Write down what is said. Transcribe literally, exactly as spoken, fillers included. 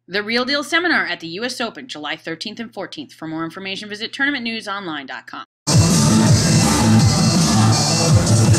The Real Deal Seminar at the U S Open, July thirteenth and fourteenth. For more information, visit tournament news online dot com.